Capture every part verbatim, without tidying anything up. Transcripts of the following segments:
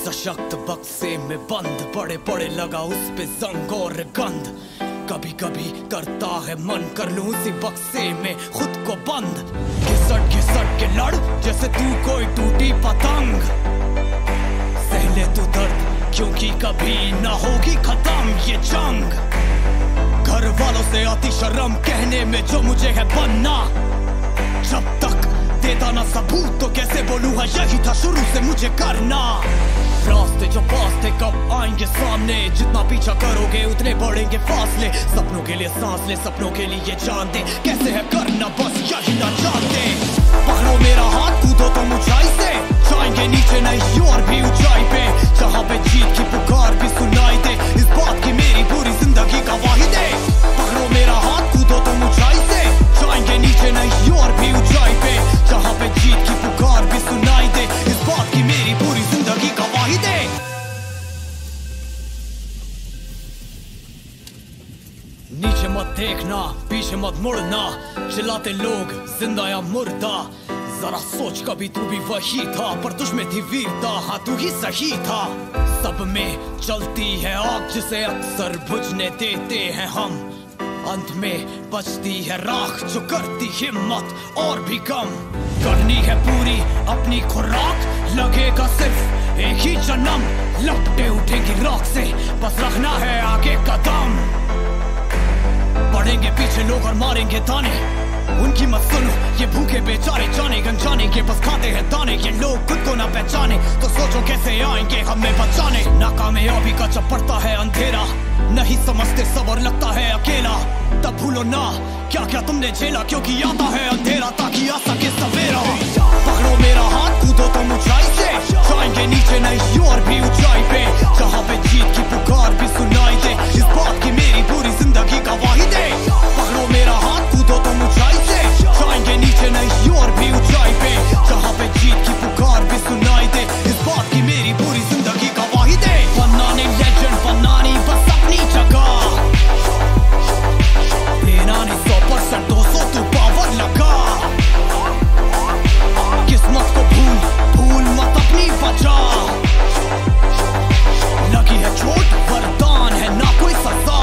सशक्त बक्से में बंद, बड़े बड़े लगा उस पे जंग और गंध। कभी कभी करता है मन कर लूं उसी बक्से में खुद को बंद। घिसट घिसट के लड़ जैसे तू कोई टूटी पतंग। सहले तू दर्द क्योंकि कभी ना होगी खत्म ये जंग। घर वालों से आती शर्म कहने में जो मुझे है बनना। जब तक देता ना सबूत तो कैसे बोलूं है यही था शुरू से मुझे करना। रास्ते जो पास थे कब आएंगे सामने, जितना पीछा करोगे उतने बढ़ेंगे फासले। सपनों के लिए सांस ले, सपनों के लिए जान दे, कैसे है करना बस यही ना जानते। पकड़ो मेरा हाथ कूदो तुम ऊंचाई से, जाएंगे नीचे नहीं और भी ऊंचाई पे। जहाँ पे जीत की पुकार भी सुनाई दे, इस बात की मेरी पूरी जिंदगी गवाही दे। पकड़ो मेरा हाथ कूदो तुम ऊंचाई से, जाएंगे नीचे नहीं और भी ऊंचाई पे। जहाँ पे जीत की पुकार भी सुनाई दे, इस बात की मेरी पूरी जिंदगी गवाही दे। नीचे मत देखना, पीछे मत मुड़ना, चिल्लाते लोग जिंदा या मुर्दा। जरा सोच कभी तू भी वही था, पर तुझमें थी वीरता, हाँ तू ही सही था। सब में चलती है आग जिसे अक्सर बुझने देते हैं हम। अंत में बचती है राख जो करती हिम्मत और भी कम। करनी है पूरी अपनी खुराक, लगेगा सिर्फ एक ही जन्म। लपटे उठेगी राख से, बस रखना है आगे कदम। बढ़ेंगे पीछे लोग और मारेंगे ताने, उनकी मत सुनो ये भूखे बेचारे। जाने गंजाने के बस खाते हैं दाने, ये लोग खुद को ना पहचाने तो सोचो कैसे आएंगे हमें बचाने। नाकामयाबी का जब पड़ता है अंधेरा, नहीं समझते सब और लगता है अकेला। तब भूलो ना क्या क्या तुमने झेला, क्योंकि आता है अंधेरा ताकि आ सके सवेरा। पकड़ो मेरा हाथ कूदो तुम ऊंचाई से, जाएंगे नीचे नहीं और भी ऊंचाई पे। जहाँ पे जीत की पुकार भी सुनाई दे, इस बात की मेरी पूरी जिंदगी गवाही दे। पकड़ो मेरा हाथ कूदो तुम ऊंचाई से, जाएंगे नीचे नहीं और भी ऊंचाई पे। जहाँ पे जीत की पुकार भी सुनाई दे, इस बात की मेरी पूरी जिंदगी गवाही दे। बनना नहीं लेजेंड, बनना नहीं बस अपनी जगह। देना नहीं सौ परसेंट दो सौ तू पावर लगा। किस्मत को भूल भूल मत अपनी वजह। लगी है चोट वरदान है ना कोई सजा।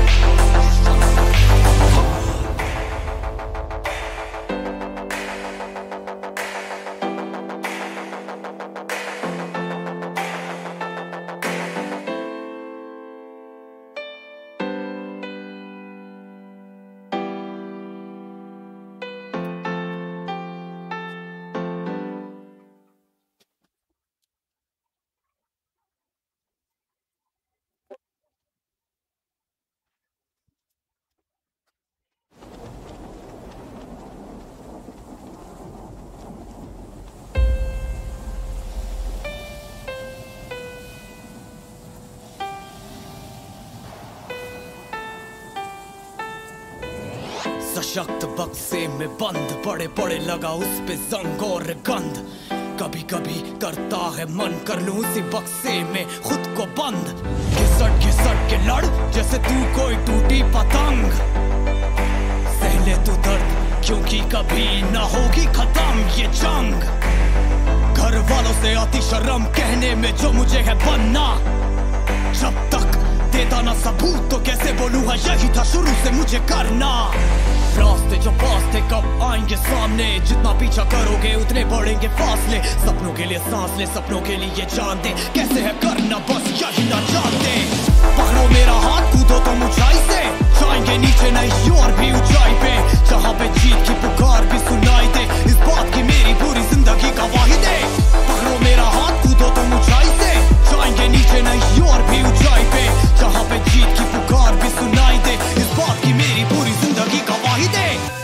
सशक्त बक्से में बंद, बड़े बड़े लगा उस पे जंग और गंध। कभी कभी करता है मन कर लूं उसी बक्से में खुद को बंद। घिसट घिसट के लड़ जैसे तू कोई टूटी पतंग। सहले तू दर्द क्योंकि कभी ना होगी खत्म ये जंग। घर वालों से आती शर्म कहने में जो मुझे है बनना। जब तक देता ना सबूत तो कैसे बोलूं है यही था शुरू से मुझे करना। रास्ते जो पास थे कब आएंगे सामने, जितना पीछा करोगे उतने बढ़ेंगे फासले। सपनों के लिए सांस ले, सपनों के लिए जान दे, कैसे है करना बस यही ना जानते। पकड़ो मेरा हाथ कूदो तुम ऊंचाई से, जाएंगे नीचे नहीं और भी ऊंचाई पे। जहाँ पे जीत की पुकार भी सुनाई दे, इस बात की मेरी पूरी जिंदगी गवाही दे। पकड़ो मेरा हाथ कूदो तुम ऊंचाई से, जाएंगे नीचे नहीं और भी ऊंचाई पे। जहाँ पे जीत की पुकार भी सुनाई दे, इस बात की मेरी पूरी जिंदगी गवाही दे।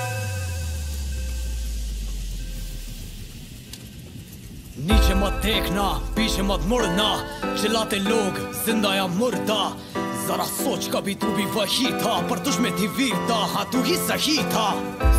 नीचे मत देखना, पीछे मत मुड़ना, चिल्लाते लोग जिंदा या मुर्दा। जरा सोच कभी तू भी वही था, पर तुझमें थी वीरता, हाँ तू ही सही था।